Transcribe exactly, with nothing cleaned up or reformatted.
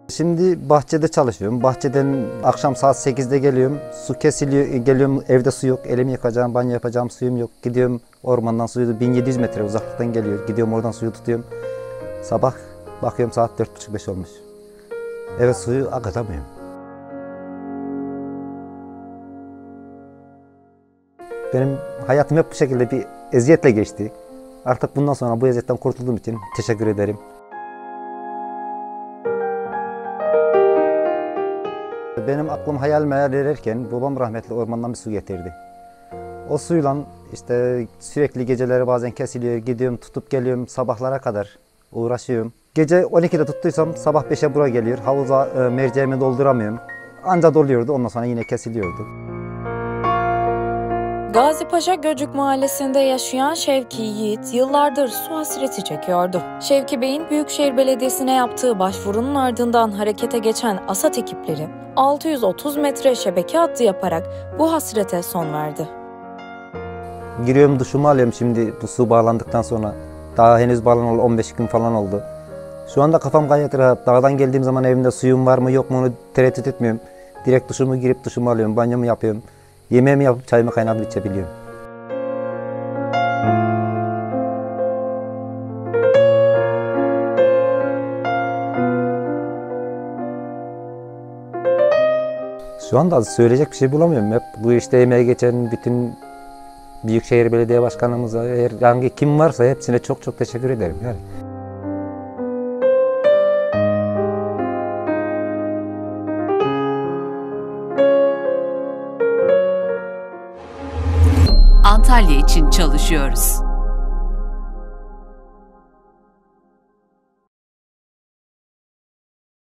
Şimdi bahçede çalışıyorum. Bahçeden akşam saat sekizde geliyorum. Su kesiliyor, geliyorum evde su yok. Elimi yıkacağım, banyo yapacağım, suyum yok. Gidiyorum ormandan suyu bin yedi yüz metre uzaklıktan geliyor. Gidiyorum oradan suyu tutuyorum. Sabah bakıyorum saat dört buçuk beş olmuş. Eve suyu akıtamıyorum. Benim hayatım hep bu şekilde bir eziyetle geçti. Artık bundan sonra bu eziyetten kurtulduğum için teşekkür ederim. Benim aklım hayal meyal ederken babam rahmetli ormandan bir su getirdi. O suyla işte sürekli geceleri bazen kesiliyor, gidiyorum tutup geliyorum sabahlara kadar uğraşıyorum. Gece on ikide tuttuysam sabah beşe buraya geliyor. Havuza e, merceğimi dolduramıyorum. Anca doluyordu, ondan sonra yine kesiliyordu. Gazipaşa Göcük Mahallesi'nde yaşayan Şevki Yiğit yıllardır su hasreti çekiyordu. Şevki Bey'in Büyükşehir Belediyesi'ne yaptığı başvurunun ardından harekete geçen ASAD ekipleri altı yüz otuz metre şebeke hattı yaparak bu hasrete son verdi. Giriyorum duşumu alıyorum şimdi bu su bağlandıktan sonra. Daha henüz bağlanalı on beş gün falan oldu. Şu anda kafam gayet rahat. Dağdan geldiğim zaman evimde suyum var mı yok mu onu tereddüt etmiyorum. Direkt duşumu girip duşumu alıyorum, banyomu yapıyorum. Yemeğimi yapıp çayımı kaynatıp içebiliyorum. Şu anda söyleyecek bir şey bulamıyorum. Hep bu işte emeğe geçen bütün Büyükşehir Belediye Başkanımıza, herhangi kim varsa hepsine çok çok teşekkür ederim. Yani. Antalya için çalışıyoruz.